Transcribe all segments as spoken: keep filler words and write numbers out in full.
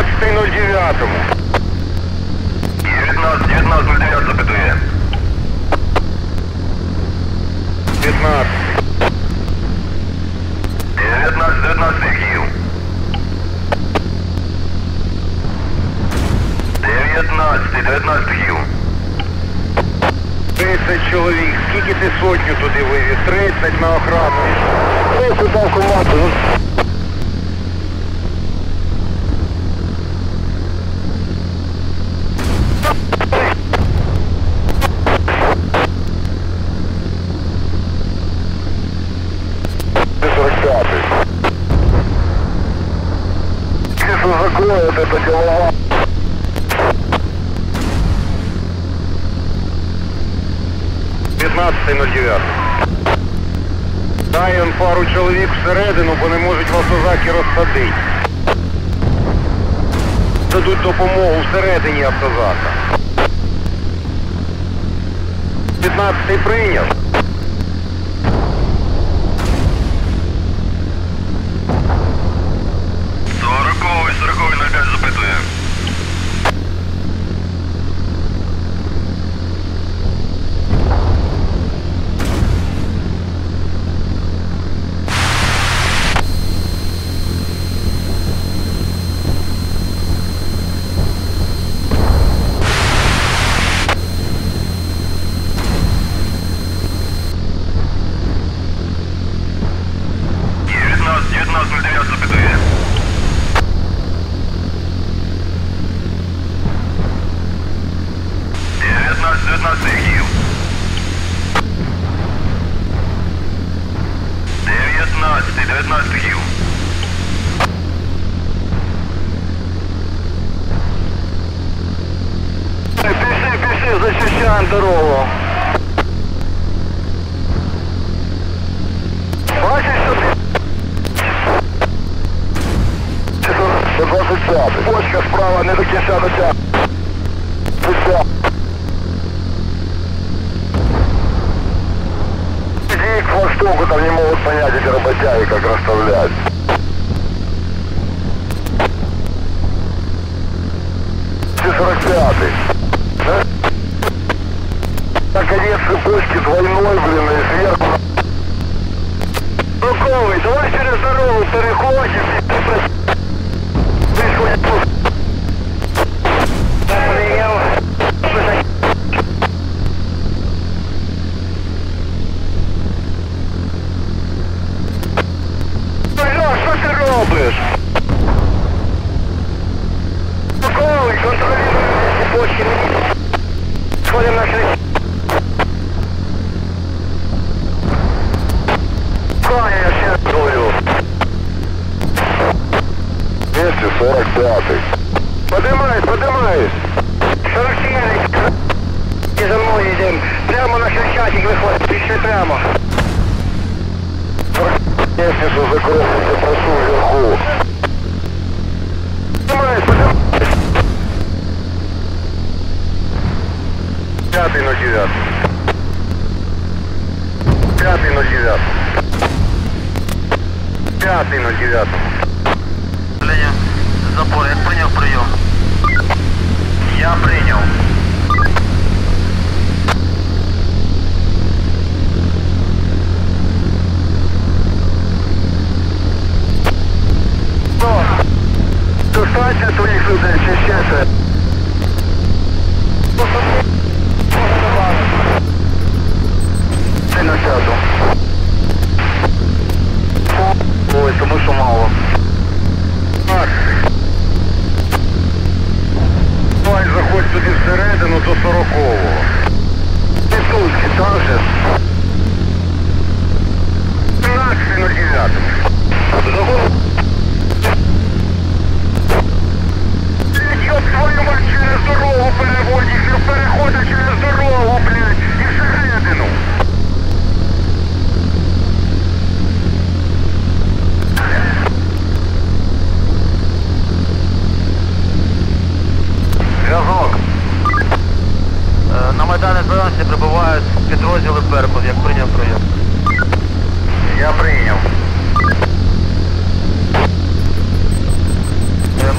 дев'ятнадцятий нуль дев'ять. дев'ятнадцять, дев'ятнадцять нуль дев'ять запитує. дев'ятнадцять. дев'ятнадцять, дев'ятнадцять Київ. дев'ятнадцять, дев'ятнадцять Київ. тридцять чоловік. Скільки ти сотню туди вивіз? тридцять на охрану. тридцять дав команду. Если закроют это дело. п'ятнадцятий нуль дев'ять. Дай он пару чоловік всередину, бо не можуть в автозакі розсадити. Дадуть допомогу всередині автозака. п'ятнадцятий прийняв. сороковий, сороковий нуль п'ять запитує. дев'ятнадцять нуль дев'ять запитує. дев'ятнадцять, дев'ятнадцять Київ. дев'ятнадцять, дев'ятнадцять Київ. Пиши, пиши, защищаем дорогу. Бачиш, що ти? сто двадцять п'ять. Почка справа, не до кінця дотягнути. Иди к востоку, там не могут понять эти работяги, как расставлять. сорок пятый. На конец цепочки двойной, блин, и сверху. Руковый, давай через дорогу переходим. Що ти робиш? Руковий, контролюємо цепочки. Сходимо на шесть. Коня, я ще говорю. двести сорок пятый. Поднимаюсь, поднимаюсь. сорок семь. И за мной идем. Прямо на Хрещатик выходит. Пиши прямо. Лестницу закройте, прошу вверху. Поднимаюсь, поднимаюсь. Пятый нуль девять. Пятый нуль девять. Пятый нуль девять. Запор, як прийняв прийом? Я прийняв. Що? Достаньте своїх людей, чи ще це? Це на чату. Ой, тому що мало. Давай заходь туди всередину до сорокового. Ти тут, так же? тринадцятий нуль дев'ять. Ёб твою мать, через дорогу переводь їх, переходить через дорогу, блядь, і всередину. Зв'язок. На Майдані Збиранці прибувають підрозділи Беркут, як прийняв прийом. Я прийняв.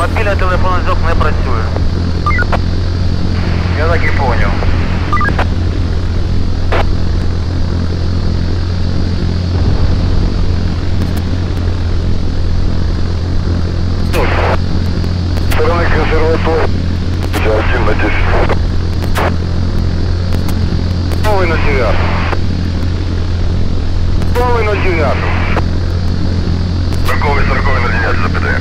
Мобільний телефонний зв'язок не працює. Я так і понял. Стороны консерватории. один на десять. Новый на девятку. Новый на девятку. Сороковый, сороковый на девятку, запятая.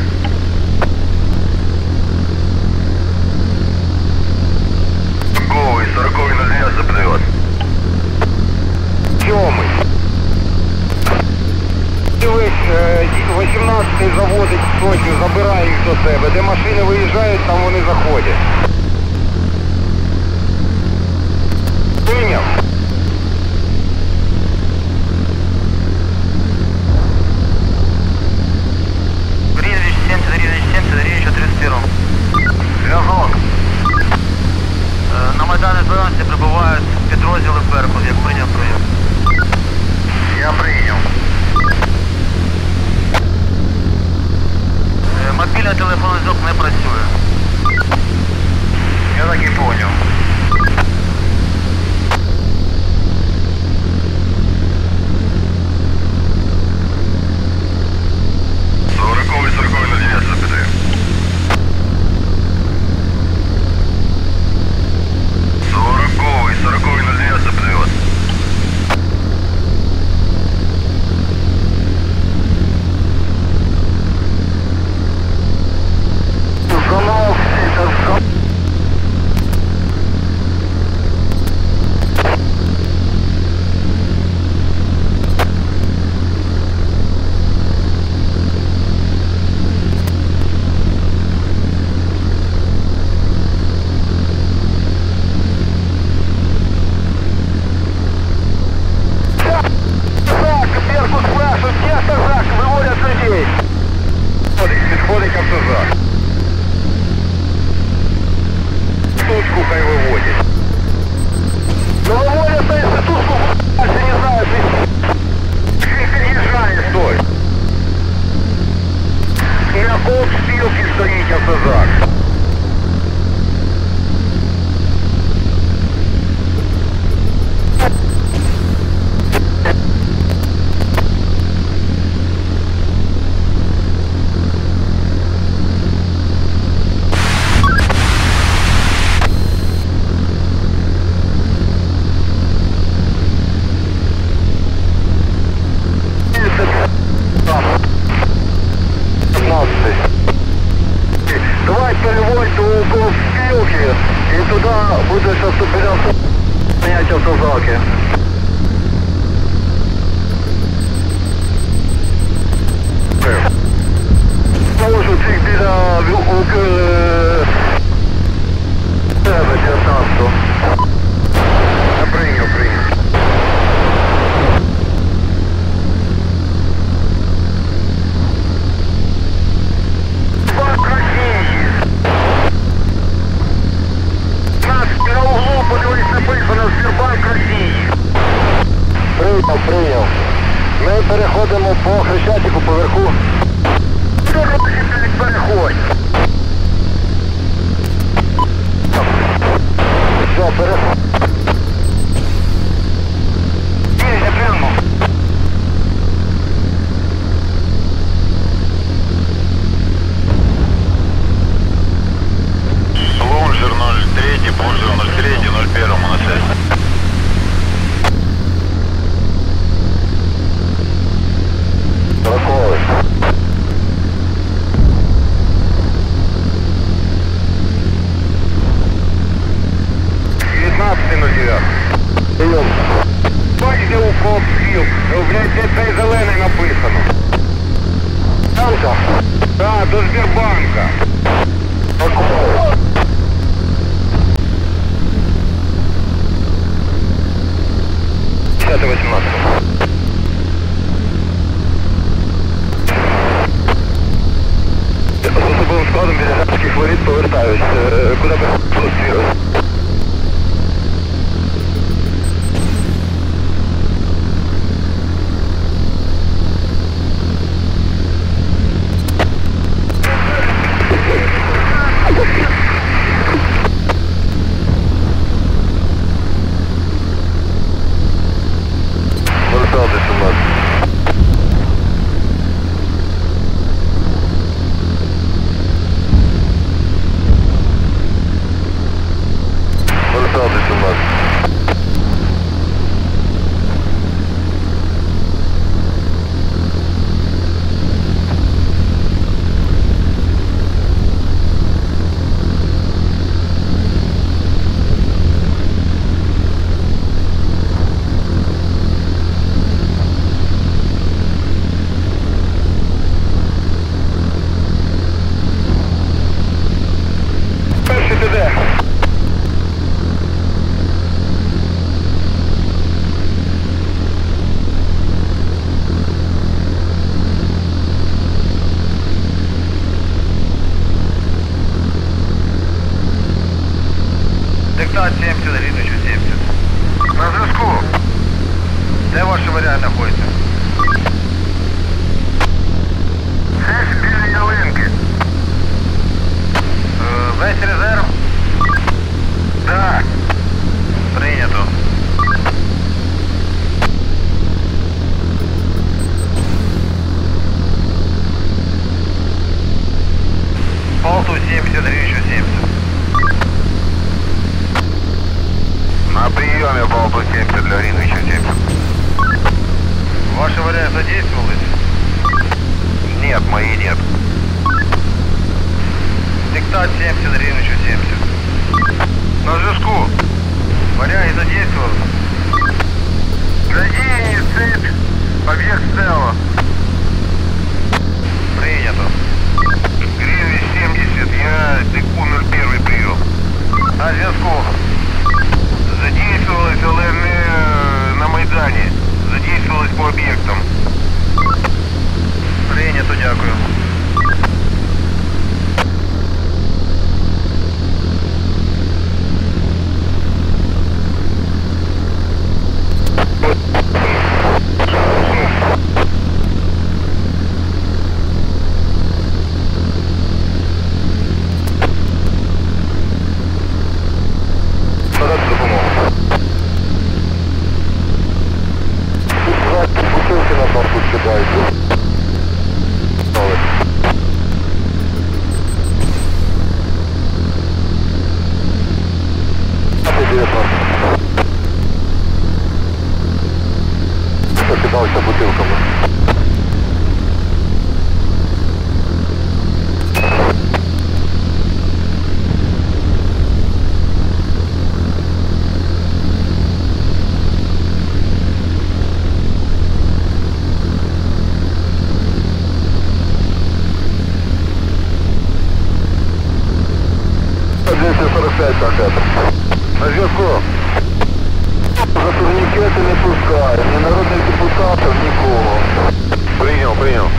Сороковый, сороковый на девятку, запятая. Сьомий. Дивись, вісімнадцятий заводить сотню, забирає їх до себе. Де машини виїжджають, там вони заходять. Прийняв. Гринвич сімдесят, Гринвич сімдесят, Гринвич тридцять один. Зв'язок. На Майдані Збиранці прибувають підрозділи Беркут, як прийняв прийом. Я прийняв. Мобільний телефонний зв'язок не працює. Я так і понял. Сороковый, сороковый на девятку, запятая. Сороковый, сороковый на девятку, запятая. Диктат семьдесят, Ринычу семьдесят. На зв'язку. Де ваш варіант знаходиться? Десь біля ялинки. Е, Весь резерв? Так. Прийнято. Полту семьдесят, Ринычу семьдесят. На приеме Болту семьдесят для Риныча семьдесят. Ваши варианты задействовались? Нет, мои нет. Диктат семьдесят, Ринычу семьдесят. На зв'язку. Варяги задействовался? Задеяние, цепь. Объект целого. Принято. Гринвич семьдесят, я Дыку ноль один прием. На зв'язку. Задействовалось, але не на Майдані. Задействовалось по об'єктам. Прийнято, дякую. Кидався бутилками. двести сорок пять пакетов. На зв'язку. За турнікети не пускає, ні народних депутатів, нікого. Прийняв, прийняв.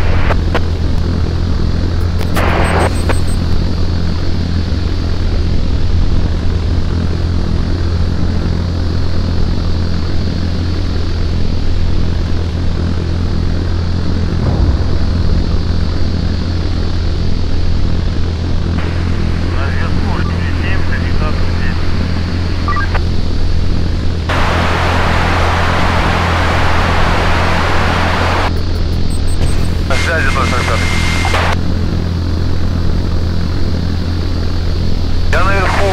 Связи ноль сорок пять. Я наверху.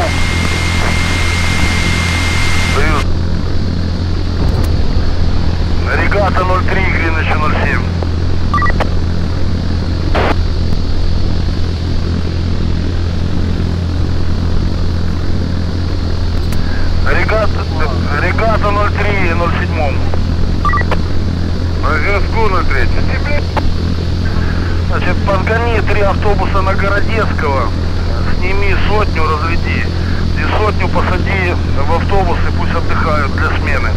Союз. Регата ноль три, Гринвича ноль семь. Регата, регата ноль три, ноль семь. На зв'язку ноль три. Значит, подгони три автобуса на Городецкого, сними сотню, разведи. И сотню посади в автобус и пусть отдыхают для смены.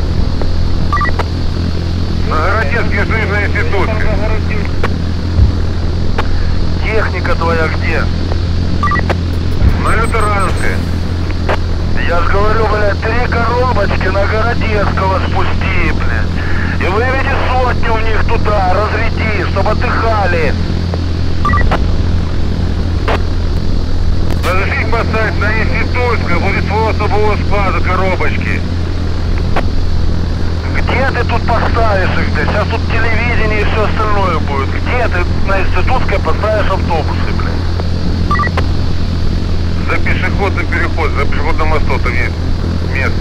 На Городецкий жизненный институт. Техника твоя где? На Лютеранской. Я же говорю, блядь, три коробочки на Городецкого спусти, блядь. И выведи сотню в них туда, разведи, чтобы отдыхали. Разрешить поставить на Институтское, будет свой особого склада коробочки. Где ты тут поставишь их? Блядь? Сейчас тут телевидение и все остальное будет. Где ты на Институтское поставишь автобусы, блядь? За пешеходный переход, за пешеходным мостом там есть место.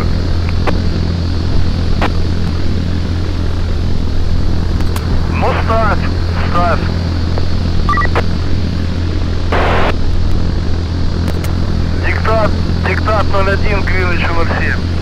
Ну ставь, ставь. Диктат, диктат ноль один, Гринвича ноль семь.